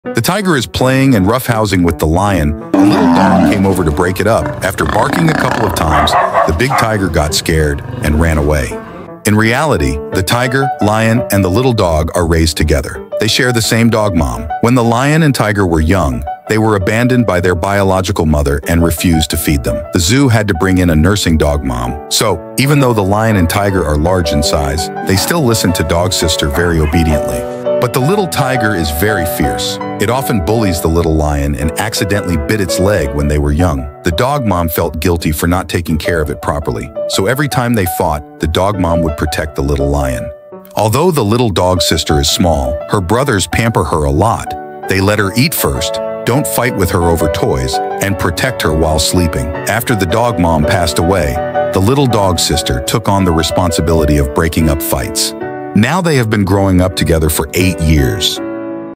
The tiger is playing and roughhousing with the lion. A little dog came over to break it up. After barking a couple of times, the big tiger got scared and ran away. In reality, the tiger, lion, and the little dog are raised together. They share the same dog mom. When the lion and tiger were young, they were abandoned by their biological mother and refused to feed them. The zoo had to bring in a nursing dog mom. So, even though the lion and tiger are large in size, they still listen to dog sister very obediently. But the little tiger is very fierce. It often bullies the little lion and accidentally bit its leg when they were young. The dog mom felt guilty for not taking care of it properly, so every time they fought, the dog mom would protect the little lion. Although the little dog sister is small, her brothers pamper her a lot. They let her eat first, don't fight with her over toys, and protect her while sleeping. After the dog mom passed away, the little dog sister took on the responsibility of breaking up fights. Now they have been growing up together for 8 years.